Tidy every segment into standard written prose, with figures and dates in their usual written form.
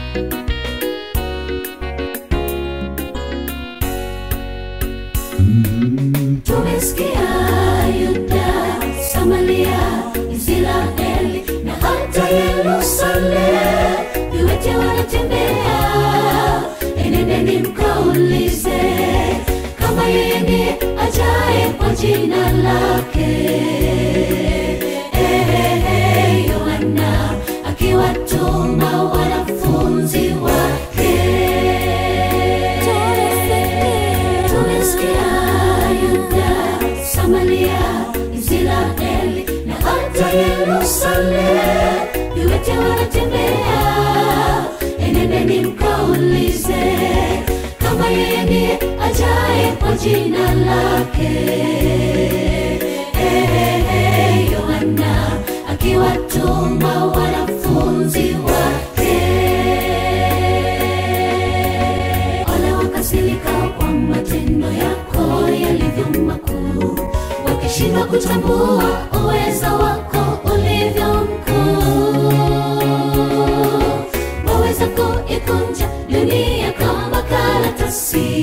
Tumesikia Yuda, Samaria, Israeli na hata Yerusalemu, viwete wanatembea. Enendeni mkaulize kama yeye ndiye ajaye kwa jina lake. Yohana akiwatuma wanafunzi wake. Tumesikia Yuda, Samaria, Israeli na hata Yerusalemu, viwete wanatembea. Enendeni mkaulize kama yeye ndiye ajaye kwa jina lake. Yohana akiwatuma wanafunzi wake. Wale wakasirika kwa matendo yako yalivyo makuu, wakishindwa kutambua uweza wako ulivyo mkuu. Waweza kuikunja dunia kama karatasi,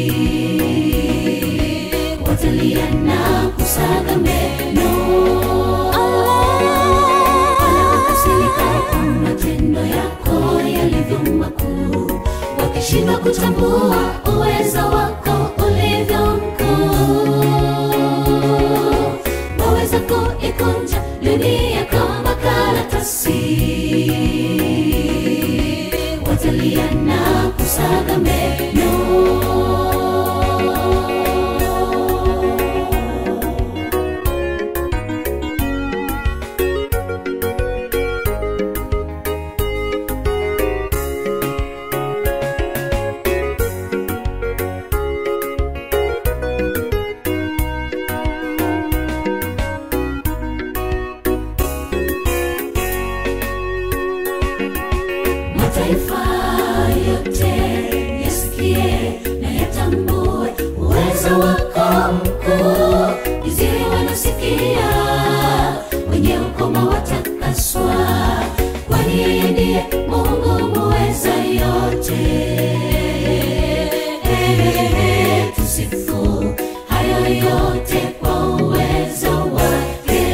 watalia na kusaga meno. Wale wakasirika kwa matendo yako yalivyo makuu, wakishindwa kutambua uweza wako ulivyo mkuu. Waweza kuikunja dunia kama karatasi, watalia na kusaga meno. Mataifa yote yasikie na yatambue uweza wako mkuu. Israeli wanasikia, wenye ukoma watakaswa, kwani yeye ndiye Mungu muweza yote. Tusifu hayo yote kwa uwezo wake.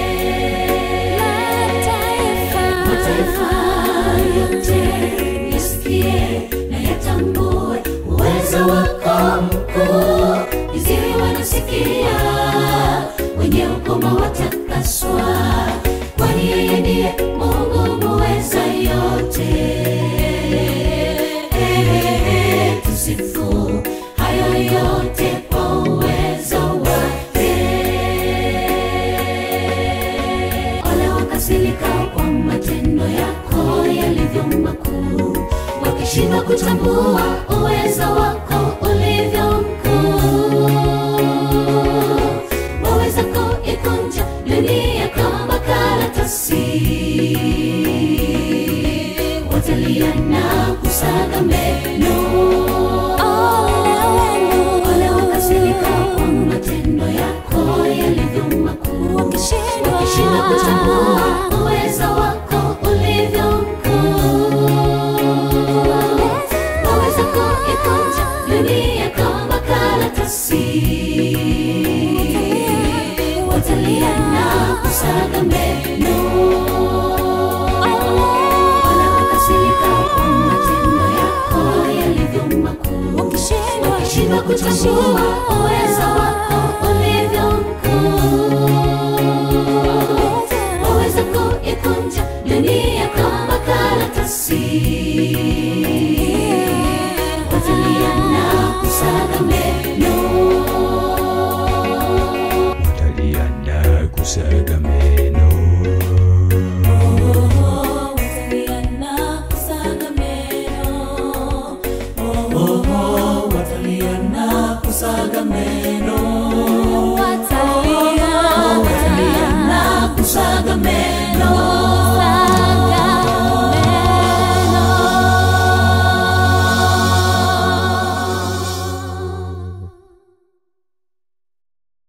Mataifa yote yasikie na yatambue uweza wako mkuu. Israeli wanasikia, wenye ukoma watakaswa, kwani yeye ndiye Mungu muweza yote. Tusifu hayo yote kwa uwezo wake. Wale wakasirika kwa matendo yako yalivyo makuu, wakishindwa kutambua uweza wako ulivyo mkuu. Waweza kuikunja dunia kama karatasi, watalia na kusaga meno. Wale wakasirika kwa matendo yako yalivyo makuu, wakishindwa kutambua uweza wako ulivyo mkuu. Waweza kuikunja dunia kama karatasi, watalia na kusaga meno. Wale wakasirika kwa matendo yako yalivyo makuu, wakishindwa kutambua uweza